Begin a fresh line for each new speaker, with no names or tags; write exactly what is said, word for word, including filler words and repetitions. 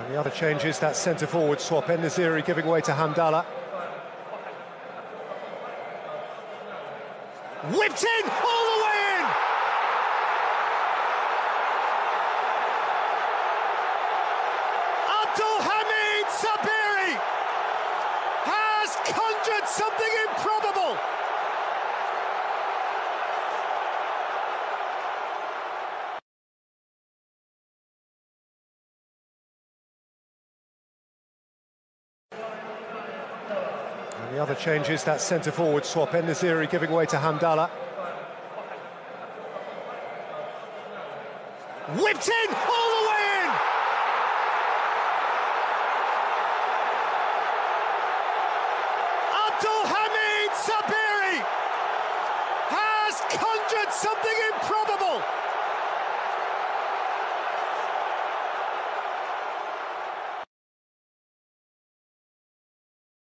And the other change is that centre-forward swap. En-Nesyri giving way to Hamdallah. Whipped in, all the way in! Abdulhamid Sabiri has conjured something improbable! And the other change is that centre-forward swap. En-Nesyri giving way to Hamdallah. Whipped in, all the way!